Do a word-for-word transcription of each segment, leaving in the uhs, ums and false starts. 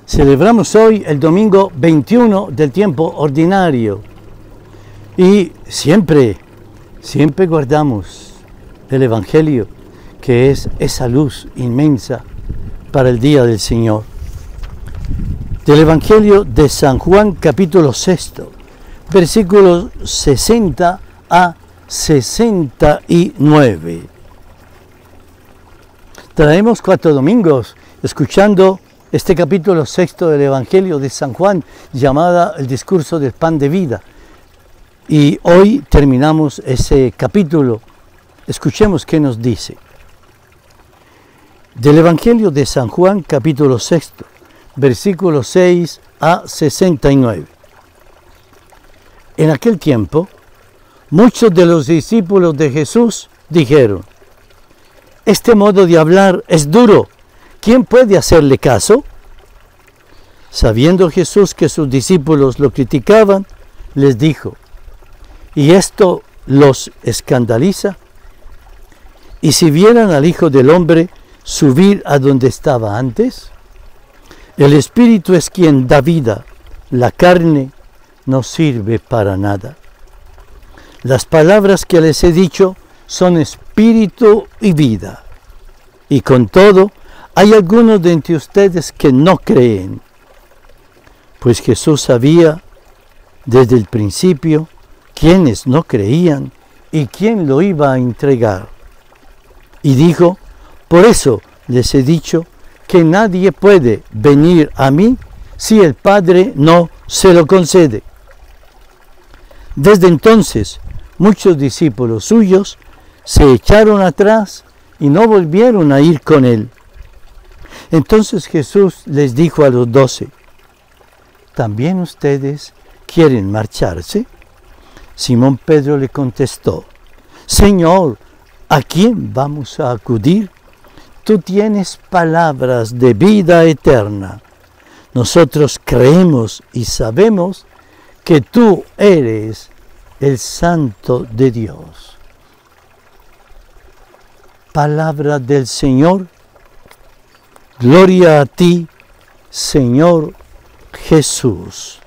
Celebramos hoy el domingo veintiuno del tiempo ordinario y siempre, siempre guardamos el Evangelio, que es esa luz inmensa para el día del Señor. Del Evangelio de San Juan, capítulo sexto, versículos sesenta a sesenta y nueve. Traemos cuatro domingos escuchando este capítulo sexto del Evangelio de San Juan, llamada el discurso del pan de vida. Y hoy terminamos ese capítulo. Escuchemos qué nos dice. Del Evangelio de San Juan, capítulo sexto, versículos seis a sesenta y nueve. En aquel tiempo, muchos de los discípulos de Jesús dijeron: este modo de hablar es duro. ¿Quién puede hacerle caso? Sabiendo Jesús que sus discípulos lo criticaban, les dijo: ¿y esto los escandaliza? ¿Y si vieran al Hijo del Hombre subir a donde estaba antes? El Espíritu es quien da vida, la carne no sirve para nada. Las palabras que les he dicho son espíritu y vida. Y con todo, hay algunos de entre ustedes que no creen. Pues Jesús sabía desde el principio quiénes no creían y quién lo iba a entregar. Y dijo: por eso les he dicho que nadie puede venir a mí si el Padre no se lo concede. Desde entonces, muchos discípulos suyos se echaron atrás y no volvieron a ir con él. Entonces Jesús les dijo a los doce: ¿también ustedes quieren marcharse? Simón Pedro le contestó: Señor, ¿a quién vamos a acudir? Tú tienes palabras de vida eterna. Nosotros creemos y sabemos que tú eres el Santo de Dios. Palabra del Señor. Gloria a ti, Señor Jesús.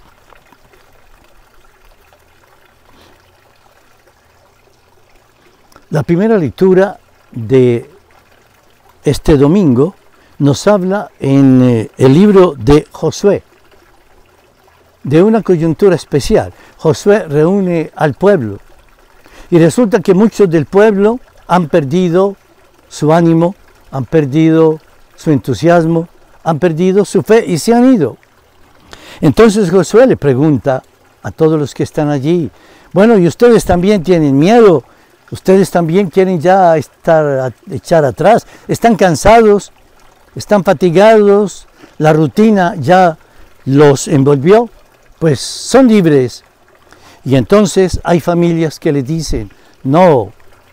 La primera lectura de este domingo nos habla en eh, el libro de Josué, de una coyuntura especial. Josué reúne al pueblo y resulta que muchos del pueblo han perdido su ánimo, han perdido su entusiasmo, han perdido su fe y se han ido. Entonces Josué le pregunta a todos los que están allí: bueno, ¿y ustedes también tienen miedo? ¿Ustedes también quieren ya estar, echar atrás? ¿Están cansados? ¿Están fatigados? ¿La rutina ya los envolvió? Pues son libres. Y entonces hay familias que le dicen: no,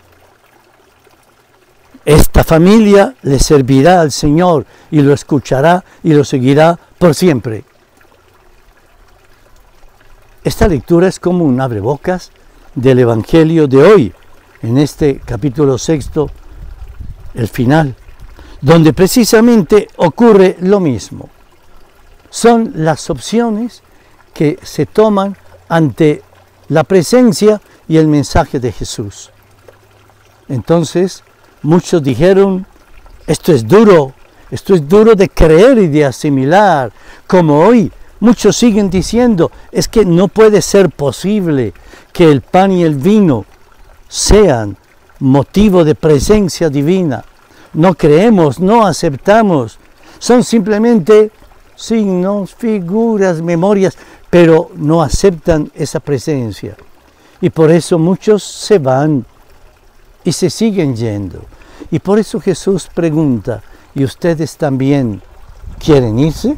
esta familia le servirá al Señor y lo escuchará y lo seguirá por siempre. Esta lectura es como un abrebocas del Evangelio de hoy, en este capítulo sexto, el final, donde precisamente ocurre lo mismo. Son las opciones que se toman ante la presencia y el mensaje de Jesús. Entonces, muchos dijeron: esto es duro, esto es duro de creer y de asimilar. Como hoy, muchos siguen diciendo: es que no puede ser posible que el pan y el vino sean motivo de presencia divina. No creemos, no aceptamos. Son simplemente signos, figuras, memorias, pero no aceptan esa presencia. Y por eso muchos se van y se siguen yendo. Y por eso Jesús pregunta: ¿y ustedes también quieren irse?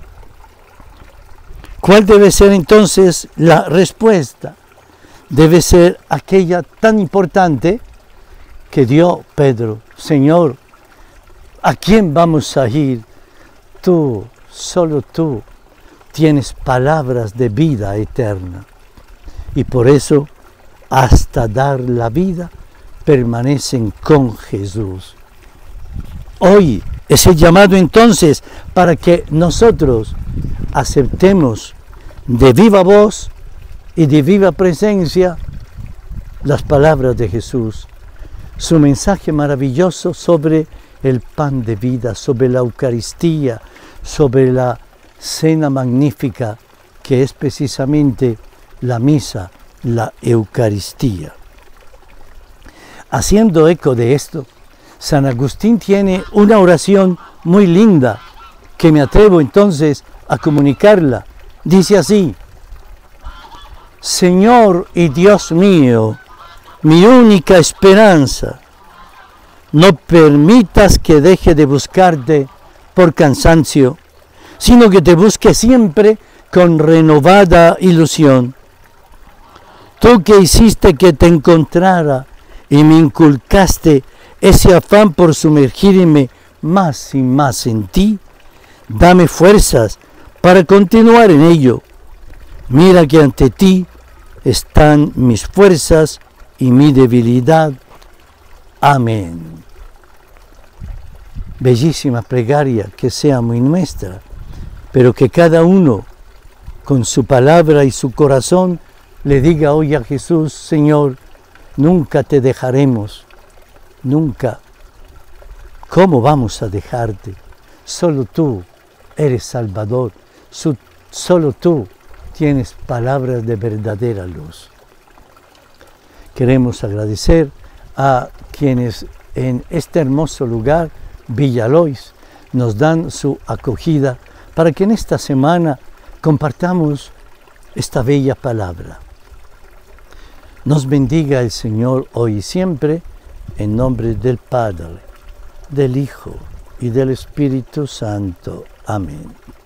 ¿Cuál debe ser entonces la respuesta? Debe ser aquella tan importante que dio Pedro: Señor, ¿a quién vamos a ir? Tú, solo tú, tienes palabras de vida eterna. Y por eso, hasta dar la vida, permanecen con Jesús. Hoy Es el llamado entonces para que nosotros aceptemos de viva voz y de viva presencia las palabras de Jesús, su mensaje maravilloso sobre el pan de vida, sobre la Eucaristía, sobre la cena magnífica que es precisamente la misa, la Eucaristía. Haciendo eco de esto, San Agustín tiene una oración muy linda que me atrevo entonces a comunicarla. Dice así: Señor y Dios mío, mi única esperanza, no permitas que deje de buscarte por cansancio, sino que te busque siempre con renovada ilusión. Tú que hiciste que te encontrara y me inculcaste ese afán por sumergirme más y más en ti, dame fuerzas para continuar en ello. Mira que ante ti están mis fuerzas y mi debilidad. Amén. Bellísima plegaria que sea muy nuestra, pero que cada uno con su palabra y su corazón le diga hoy a Jesús: Señor, nunca te dejaremos, nunca. ¿Cómo vamos a dejarte? Solo tú eres Salvador, solo tú tienes palabras de verdadera luz. Queremos agradecer a quienes en este hermoso lugar, Villa Lois, nos dan su acogida para que en esta semana compartamos esta bella palabra. Nos bendiga el Señor hoy y siempre, en nombre del Padre, del Hijo y del Espíritu Santo. Amén.